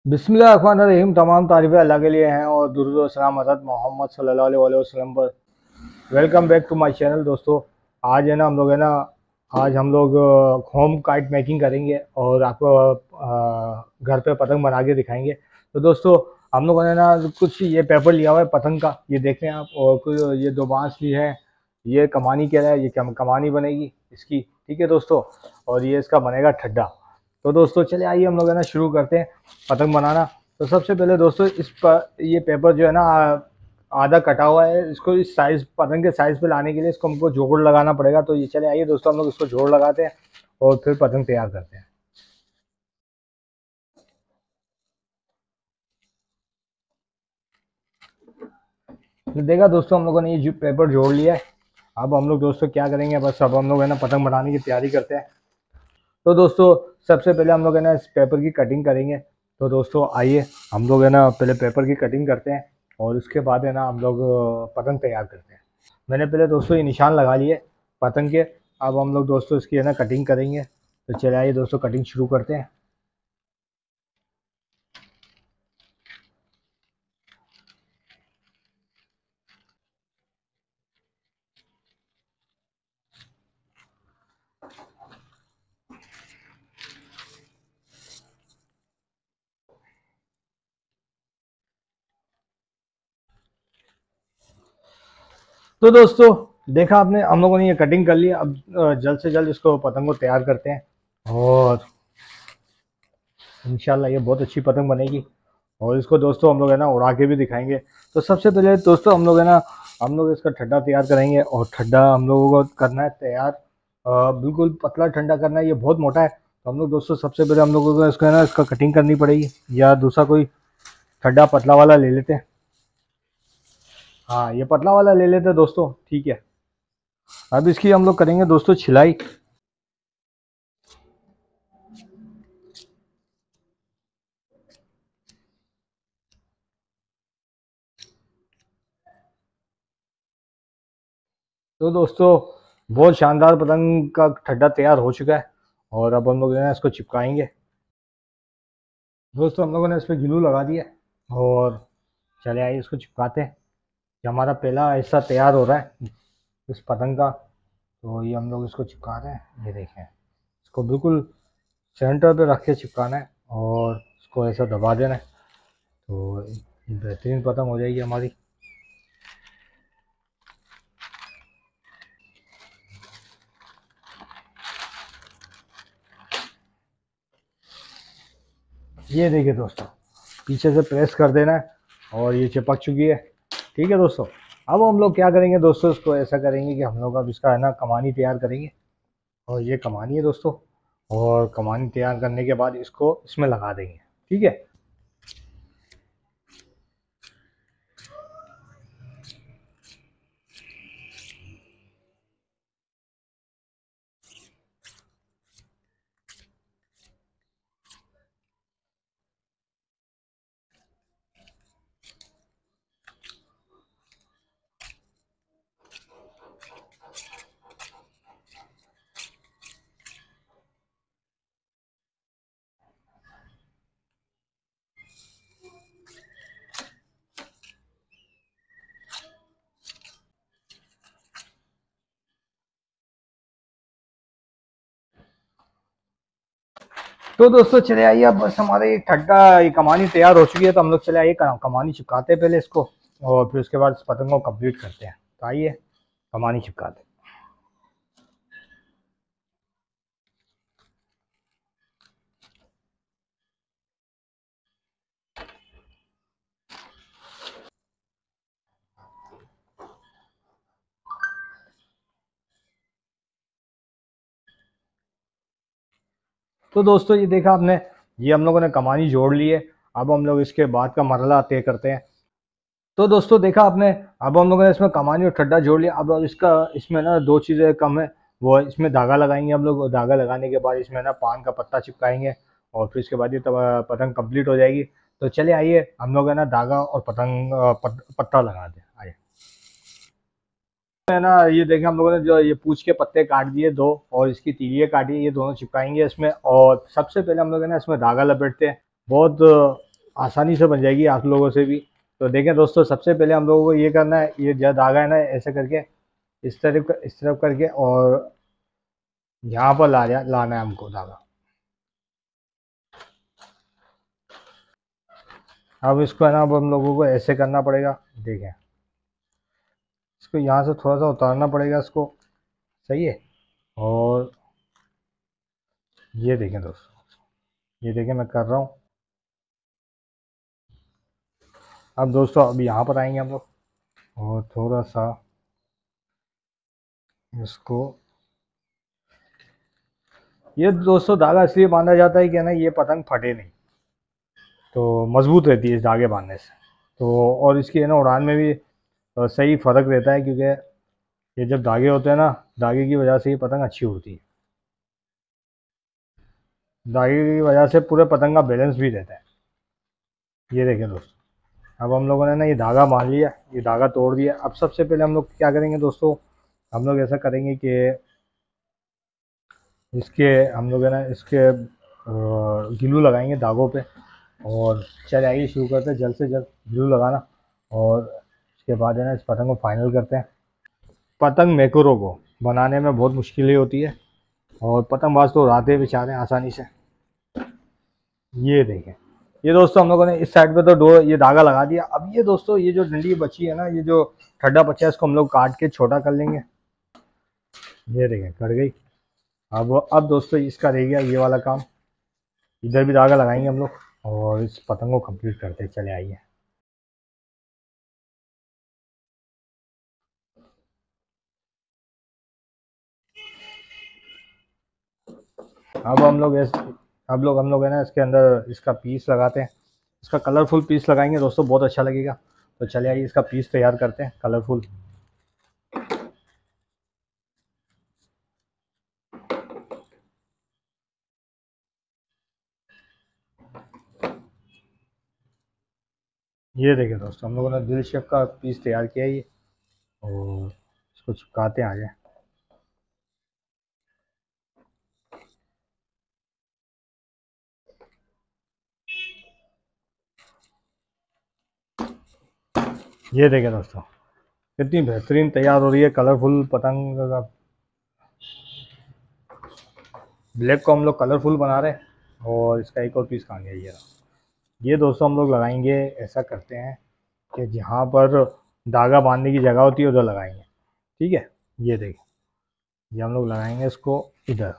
बिस्मिल्लाहिर्रहमानिर्रहीम। तमाम तारीफ़ें अल्लाह के लिए हैं और दुरूद व सलाम हज़रत मोहम्मद सल्लल्लाहु अलैहि वसल्लम पर। Welcome back to my channel दोस्तों। आज है ना हम लोग है ना आज हम लोग होम काइट मेकिंग करेंगे और आपको घर पे पतंग बना के दिखाएंगे। तो दोस्तों हम लोगों ने ना कुछ ये पेपर लिया हुआ है पतंग का, ये देख रहे हैं आप, और कुछ ये दो बांस ली है। ये कमानी कह रहा है, ये कमानी बनेगी इसकी, ठीक है दोस्तों। और ये इसका बनेगा ठड्डा। तो दोस्तों चलिए आइए हम लोग है ना शुरू करते हैं पतंग बनाना। तो सबसे पहले दोस्तों ये पेपर जो है ना आधा कटा हुआ है, इसको इस साइज पतंग के साइज पे लाने के लिए इसको हमको जोड़ लगाना पड़ेगा। तो ये चले आइए दोस्तों हम लोग इसको जोड़ लगाते हैं और फिर पतंग तैयार करते हैं। तो देखा दोस्तों हम लोगों ने ये पेपर जोड़ लिया है। अब हम लोग दोस्तों क्या करेंगे, बस अब हम लोग है ना पतंग बनाने की तैयारी करते हैं। तो दोस्तों सबसे पहले हम लोग है ना इस पेपर की कटिंग करेंगे। तो दोस्तों आइए हम लोग है ना पहले पेपर की कटिंग करते हैं और उसके बाद है ना हम लोग पतंग तैयार करते हैं। मैंने पहले दोस्तों ये निशान लगा लिए पतंग के। अब हम लोग दोस्तों इसकी है ना कटिंग करेंगे। तो चले आइए दोस्तों कटिंग शुरू करते हैं। तो दोस्तों देखा आपने, हम लोगों ने ये कटिंग कर लिया। अब जल्द से जल्द इसको पतंग को तैयार करते हैं और इंशाल्लाह ये बहुत अच्छी पतंग बनेगी। और इसको दोस्तों हम लोग है ना उड़ा के भी दिखाएंगे। तो सबसे पहले दोस्तों हम लोग इसका ठड्डा तैयार करेंगे और ठड्डा हम लोगों को करना है तैयार। बिल्कुल पतला ठंडा करना है, ये बहुत मोटा है। तो हम लोग दोस्तों सबसे पहले हम लोगों को इसका है ना इसका कटिंग करनी पड़ेगी, या दूसरा कोई ठड्डा पतला वाला ले लेते हैं। हाँ ये पतला वाला ले लेते हैं दोस्तों, ठीक है। अब इसकी हम लोग करेंगे दोस्तों छिलाई। तो दोस्तों बहुत शानदार पतंग का ठड्डा तैयार हो चुका है और अब हम लोग जो है इसको चिपकाएंगे। दोस्तों हम लोगों ने इस पर ग्लू लगा दिया है और चले आइए इसको चिपकाते हैं। ये हमारा पहला हिस्सा तैयार हो रहा है इस पतंग का। तो ये हम लोग इसको चिपका रहे हैं, ये देखें। इसको बिल्कुल सेंटर पे रख के चिपकाना है और इसको ऐसा दबा देना है। तो ये बेहतरीन पतंग हो जाएगी हमारी। ये देखिए दोस्तों, पीछे से प्रेस कर देना है और ये चिपक चुकी है, ठीक है दोस्तों। अब हम लोग क्या करेंगे दोस्तों, इसको ऐसा करेंगे कि हम लोग अब इसका है ना कमानी तैयार करेंगे। और ये कमानी है दोस्तों, और कमानी तैयार करने के बाद इसको इसमें लगा देंगे, ठीक है। तो दोस्तों चले आइए, अब बस हमारे ये ठड्डा ये कमानी तैयार हो चुकी है। तो हम लोग चले आइए कमानी चिपकाते हैं पहले इसको, और फिर उसके बाद इस पतंग को कंप्लीट करते हैं। तो आइए कमानी चिपकाते हैं। तो दोस्तों ये देखा आपने, ये हम लोगों ने कमानी जोड़ ली है। अब हम लोग इसके बाद का मरहला तय करते हैं। तो दोस्तों देखा आपने, अब हम लोगों ने इसमें कमानी और ठड्डा जोड़ लिया। अब इसका इसमें ना दो चीज़ें कम है, वो है इसमें धागा लगाएंगे हम लोग। धागा लगाने के बाद इसमें ना पान का पत्ता चिपकाएंगे और फिर इसके बाद ये तब पतंग कंप्लीट हो जाएगी। तो चलिए आइए हम लोग है ना धागा और पत्ता लगा दें, आइए। है ना ये देखें, हम लोगों ने जो ये पूछ के पत्ते काट दिए दो और इसकी तीलियाँ काटी, ये दोनों चिपकाएंगे इसमें। और सबसे पहले हम लोग है ना इसमें धागा लपेटते हैं। बहुत आसानी से बन जाएगी आप लोगों से भी। तो देखें दोस्तों, सबसे पहले हम लोगों को ये करना है, ये जो धागा है ना ऐसे करके इस तरफ करके और यहाँ पर लाना है हमको धागा। अब इसको है ना, अब हम लोगों को ऐसे करना पड़ेगा। देखें, इसको यहाँ से थोड़ा सा उतारना पड़ेगा इसको, सही है। और ये देखें दोस्तों, ये देखें मैं कर रहा हूँ। अब दोस्तों अब यहाँ पर आएंगे हम लोग और थोड़ा सा इसको, ये दोस्तों धागा इसलिए बांधा जाता है कि ना ये पतंग फटे नहीं, तो मजबूत रहती है इस धागे बांधने से। तो और इसकी है ना उड़ान में भी सही फ़र्क रहता है, क्योंकि ये जब धागे होते हैं ना, धागे की वजह से ये पतंग अच्छी उड़ती है। धागे की वजह से पूरे पतंग का बैलेंस भी रहता है। ये देखें दोस्तों, अब हम लोगों ने ना ये धागा बांध लिया, ये धागा तोड़ दिया। अब सबसे पहले हम लोग क्या करेंगे दोस्तों, हम लोग ऐसा करेंगे कि इसके हम लोग है ना इसके ग्लू लगाएंगे धागों पे, और चल आइए शुरू करते हैं जल्द से जल्द ग्लू लगाना। और उसके बाद है ना इस पतंग को फाइनल करते हैं। पतंग मैक्रो को बनाने में बहुत मुश्किलें होती है, और पतंगबाज तो उड़ाते हैं बेचारे आसानी से। ये देखें, ये दोस्तों हम लोगों ने इस साइड पे तो दो ये धागा लगा दिया। अब ये दोस्तों ये जो डंडी बची है ना, ये जो ठड्डा बचा है, इसको हम लोग काट के छोटा कर लेंगे। ये देखें कट गई। अब दोस्तों इसका रह गया ये वाला काम, इधर भी धागा लगाएंगे हम लोग और इस पतंग को कंप्लीट करते चले आइए। अब हम लोग है ना इसके अंदर इसका पीस लगाते हैं। इसका कलरफुल पीस लगाएंगे दोस्तों, बहुत अच्छा लगेगा। तो चले आइए इसका पीस तैयार करते हैं कलरफुल। ये देखिए दोस्तों, हम लोगों ने दिल शेप का पीस तैयार किया है ये, और इसको चिपकाते हैं आगे। ये देखिए दोस्तों, कितनी बेहतरीन तैयार हो रही है कलरफुल पतंग का। ब्लैक को हम लोग कलरफुल बना रहे हैं, और इसका एक और पीस कहाँ गया ये रहा। ये दोस्तों हम लोग लगाएंगे, ऐसा करते हैं कि जहाँ पर धागा बांधने की जगह होती है उधर लगाएंगे, ठीक है। ये देखिए, ये हम लोग लगाएंगे इसको इधर।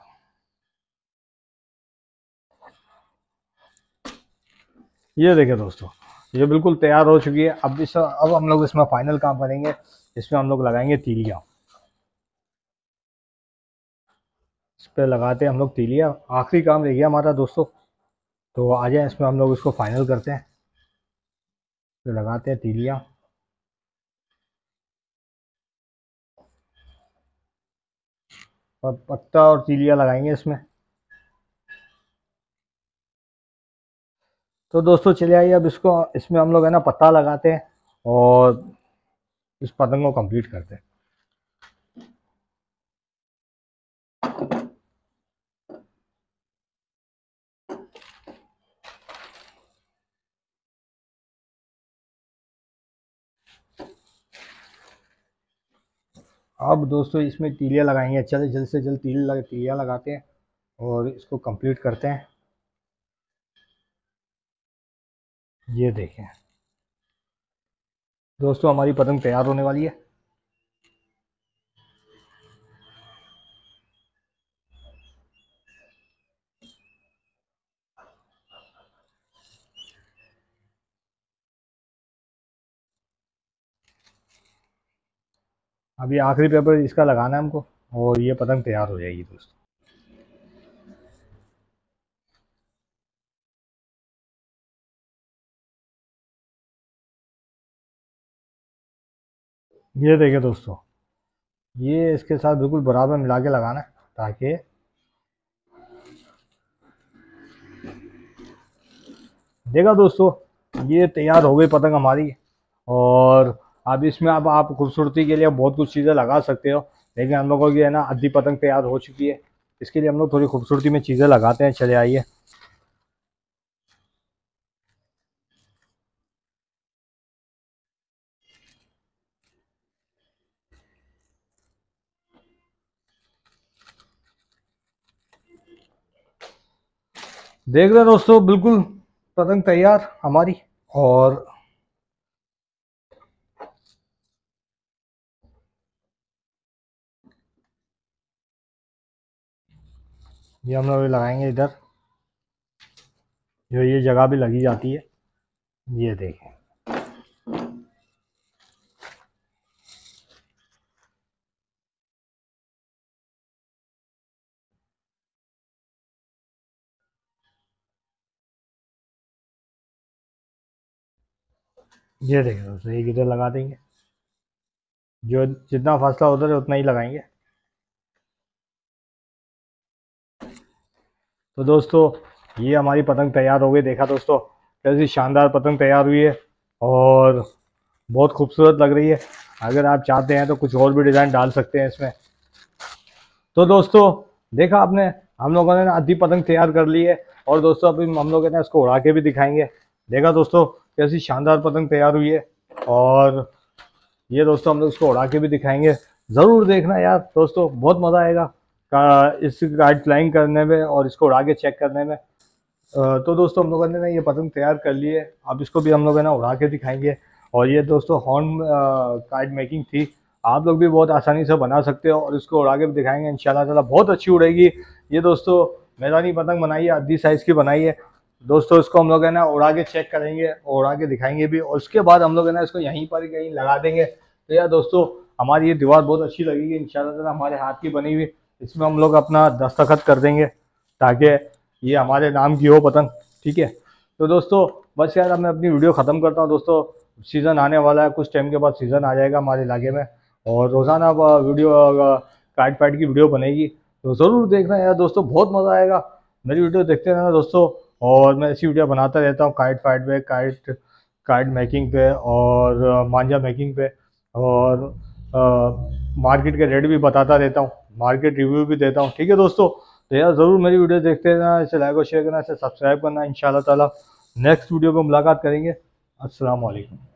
ये देखिए दोस्तों, ये बिल्कुल तैयार हो चुकी है। अब हम लोग इसमें फाइनल काम करेंगे। इसमें हम लोग लगाएंगे तीलियाँ। इस पर लगाते हैं हम लोग तीलियाँ, आखिरी काम रह गया हमारा दोस्तों। तो आ जाए इसमें हम लोग इसको फाइनल करते हैं। तो लगाते हैं तीलियाँ, और पत्ता और तीलियाँ लगाएंगे इसमें। तो दोस्तों चलिए आइए, अब इसको इसमें हम लोग है ना पत्ता लगाते हैं और इस पतंग को कंप्लीट करते हैं। अब दोस्तों इसमें तीलियाँ लगाएंगे, चले जल्द से जल्द तीलियाँ लगाते हैं और इसको कंप्लीट करते हैं। ये देखें दोस्तों, हमारी पतंग तैयार होने वाली है। अभी आखिरी पेपर इसका लगाना है हमको, और ये पतंग तैयार हो जाएगी दोस्तों। ये देखिए दोस्तों, ये इसके साथ बिल्कुल बराबर मिला के लगाना है, ताकि देखा दोस्तों, ये तैयार हो गई पतंग हमारी। और अब इसमें अब आप खूबसूरती के लिए बहुत कुछ चीज़ें लगा सकते हो, लेकिन हम लोगों की है ना आधी पतंग तैयार हो चुकी है। इसके लिए हम लोग थोड़ी खूबसूरती में चीज़ें लगाते हैं, चले आइए। देख रहे हैं दोस्तों, बिल्कुल पतंग तैयार हमारी। और ये हम लोग लगाएंगे इधर, जो ये जगह भी लगी जाती है, ये देखें। ये देखें दोस्तों, एक इधर लगा देंगे, जो जितना फासला उधर है उतना ही लगाएंगे। तो दोस्तों ये हमारी पतंग तैयार हो गई। देखा दोस्तों कैसी शानदार पतंग तैयार हुई है और बहुत खूबसूरत लग रही है। अगर आप चाहते हैं तो कुछ और भी डिज़ाइन डाल सकते हैं इसमें। तो दोस्तों देखा आपने, हम लोगों ने ना आधी पतंग तैयार कर ली है और दोस्तों अभी हम लोग ना इसको उड़ा के भी दिखाएंगे। देखा दोस्तों कैसी शानदार पतंग तैयार हुई है और ये दोस्तों हम लोग इसको उड़ा के भी दिखाएंगे। ज़रूर देखना यार दोस्तों, बहुत मज़ा आएगा इस गाइड फ्लाइंग करने में और इसको उड़ा के चेक करने में। तो दोस्तों हम लोगों ने ना ये पतंग तैयार कर ली है, अब इसको भी हम लोग है ना उड़ा के दिखाएंगे। और ये दोस्तों हॉर्न काइट मेकिंग थी, आप लोग भी बहुत आसानी से बना सकते हो और इसको उड़ा के भी दिखाएंगे इंशाल्लाह ताला, बहुत अच्छी उड़ेगी। ये दोस्तों मैदानी पतंग बनाई है, आधी साइज़ की बनाई है दोस्तों। इसको हम लोग है ना उड़ा के चेक करेंगे और उड़ा के दिखाएंगे भी, और उसके बाद हम लोग है ना इसको यहीं पर कहीं लगा देंगे। तो यार दोस्तों हमारी ये दीवार बहुत अच्छी लगेगी इंशाल्लाह ताला, हमारे हाथ की बनी हुई। इसमें हम लोग अपना दस्तखत कर देंगे ताकि ये हमारे नाम की हो पतंग, ठीक है। तो दोस्तों बस यार अब मैं अपनी वीडियो ख़त्म करता हूँ दोस्तों। सीज़न आने वाला है, कुछ टाइम के बाद सीज़न आ जाएगा हमारे इलाके में और रोज़ाना वीडियो काइट फाइट की वीडियो बनेगी। तो ज़रूर देखना यार दोस्तों, बहुत मज़ा आएगा। मेरी वीडियो देखते रहना दोस्तों, और मैं ऐसी वीडियो बनाता रहता हूँ काइट फाइट पे, काइट काइट मेकिंग पे और मांझा मेकिंग पे, और मार्केट के रेट भी बताता रहता हूँ, मार्केट रिव्यू भी देता हूँ, ठीक है दोस्तों। तो यार ज़रूर मेरी वीडियो देखते रहना, इसे लाइक और शेयर करना, इसे सब्सक्राइब करना। इंशाल्लाह ताला नेक्स्ट वीडियो में मुलाकात करेंगे। अस्सलाम वालेकुम।